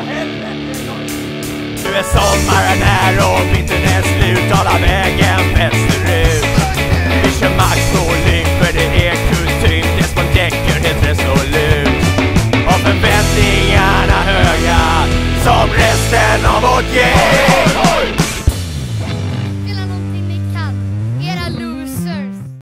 Nu är sommaren här och vintern är slut. Alla vägen västerut. Vi kör max volym för det är kutym. Det som däcker helt resolut. Och förväntningarna höga som resten av vårt gäng.